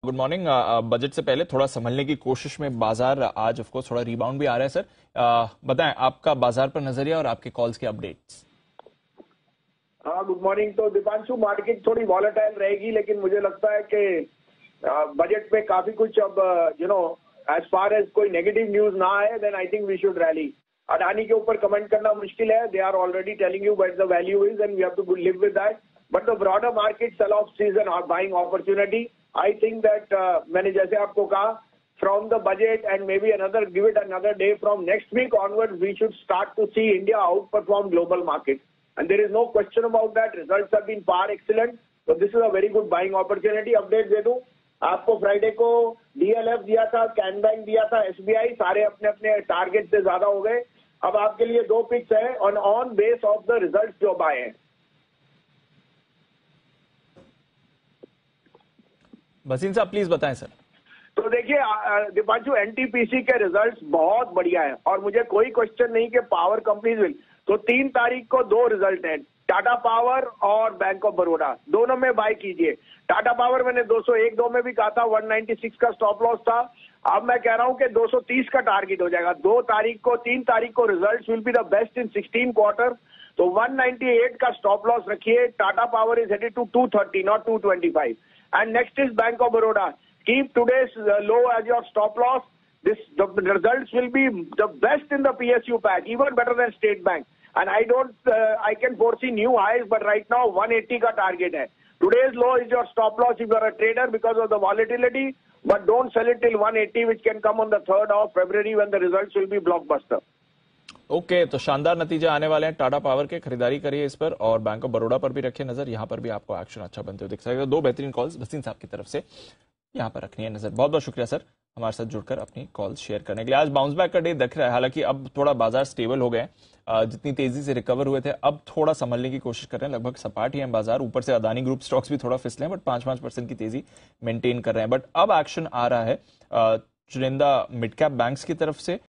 Good morning. Budget से पहले थोड़ा संभलने की कोशिश में बाजार आज ऑफ कोर्स थोड़ा रिबाउंड भी आ रहा है सर। बताएं आपका बाजार पर नजरिया और आपके कॉल्स के अपडेट्स। हाँ, गुड मॉर्निंग। तो दीपांशु, मार्केट थोड़ी वॉलेटाइल रहेगी, लेकिन मुझे लगता है कि बजट में काफी कुछ अब एज फार एज कोई नेगेटिव न्यूज ना आए, then I think we should rally. Adani के ऊपर कमेंट करना मुश्किल है, they are already telling you what the value is and we have to live with that, but the broader market sell off season और buying opportunity, I think that मैंने जैसे आपको कहा, from the budget and maybe give it another day, from next week onwards we should start to see India outperform global markets, and there is no question about that. Results have been far excellent, so this is a very good buying opportunity. Update दे दूं आपको, Friday को DLF दिया था, can bank दिया था, SBI सारे अपने अपने टारगेट से ज्यादा हो गए। अब आपके लिए दो पिक्स है on base of the results जो आए हैं। भसीन साहब प्लीज बताएं सर। तो देखिए दीपांशु, एनटीपीसी के रिजल्ट्स बहुत बढ़िया है और मुझे कोई क्वेश्चन नहीं कि पावर कंपनीज विल। तो 3 तारीख को 2 रिजल्ट हैं, टाटा पावर और बैंक ऑफ बड़ौदा, दोनों में बाय कीजिए। टाटा पावर मैंने 201-2 में भी कहा था, 196 का स्टॉप लॉस था। अब मैं कह रहा हूं कि 230 का टारगेट हो जाएगा। 3 तारीख को results will be the best in 16 quarter, तो 198 का स्टॉप लॉस रखिए। Tata power is headed to 230, not 225। And next is bank of Baroda. Keep today's low as your stop loss. The results will be the best in the PSU pack, even better than State Bank. And I can foresee new highs, but right now 180 का target है. Today's low is your stop loss if you are a trader because of the volatility, but don't sell it till 180, which can come on the 3rd of February when the results will be blockbuster. Okay, तो शानदार नतीजे आने वाले हैं Tata power के, खरीदारी करिए इस पर और बैंक ऑफ बड़ौदा पर भी रखिए नजर। यहाँ पर भी आपको एक्शन अच्छा बनते हुए दिख सकेगा। 2 बेहतरीन कॉल्स भसीन साहब की तरफ से यहाँ पर रखनी है नजर। बहुत बहुत शुक्रिया सर हमारे साथ जुड़कर अपनी कॉल शेयर करने के लिए। आज बाउंस बैक का डे दिख रहा है, हालांकि अब थोड़ा बाजार स्टेबल हो गए। जितनी तेजी से रिकवर हुए थे अब थोड़ा संभलने की कोशिश कर रहे हैं, लगभग सपाट ही है बाजार। ऊपर से अदानी ग्रुप स्टॉक्स भी थोड़ा फिसले हैं, बट 5-5% की तेजी मेंटेन कर रहे हैं। बट अब एक्शन आ रहा है चुनिंदा मिड कैप बैंक्स की तरफ से